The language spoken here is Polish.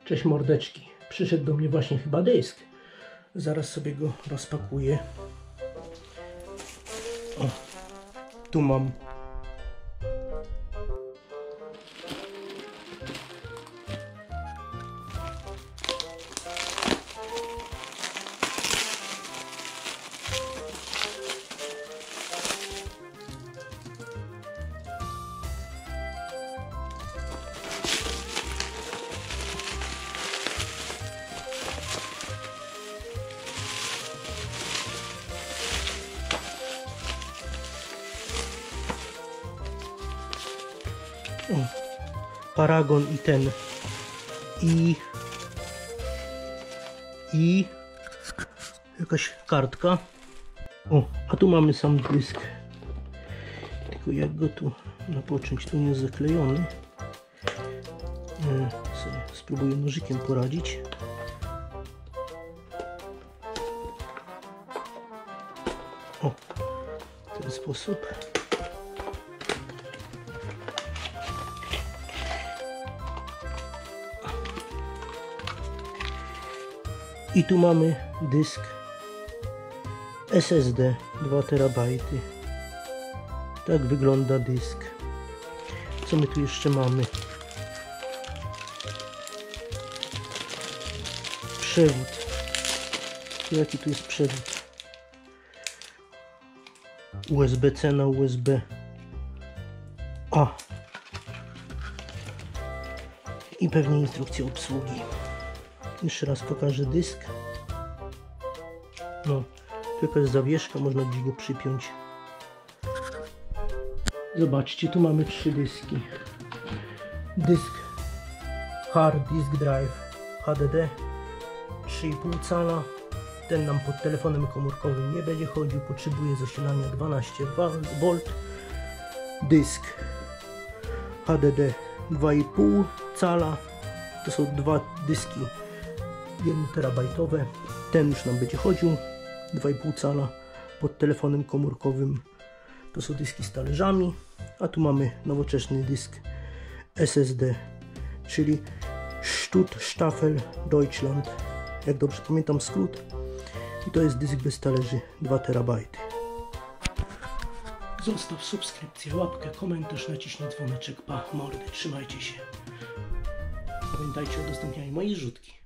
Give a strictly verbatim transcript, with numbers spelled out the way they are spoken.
Cześć mordeczki. Przyszedł do mnie właśnie chyba dysk. Zaraz sobie go rozpakuję. O, tu mam. O, Paragon i ten i i jakaś kartka. O, a tu mamy sam dysk, tylko jak go tu napocząć, tu nie jest zaklejony. e, sobie spróbuję nożykiem poradzić. O, w ten sposób. I tu mamy dysk S S D dwa terabajty. Tak wygląda dysk. Co my tu jeszcze mamy? Przewód. Jaki tu jest przewód? U S B C na U S B A. I pewnie instrukcja obsługi. Jeszcze raz pokażę dysk. No, tylko jest zawieszka, można gdzieś go przypiąć. Zobaczcie, tu mamy trzy dyski. Dysk Hard Disk Drive H D D trzy i pół cala. Ten nam pod telefonem komórkowym nie będzie chodził, potrzebuje zasilania dwanaście wolt. Dysk H D D dwa i pół cala. To są dwa dyski jeden terabajtowe. Ten już nam będzie chodził, dwa i pół cala pod telefonem komórkowym. To są dyski z talerzami. A tu mamy nowoczesny dysk S S D, czyli Stuttstaffel Deutschland, jak dobrze pamiętam skrót. I to jest dysk bez talerzy dwa terabajty. Zostaw subskrypcję, łapkę, komentarz, naciśnij dzwoneczek. Pa, mordy, trzymajcie się. Pamiętajcie o udostępnianiu mojej rzutki.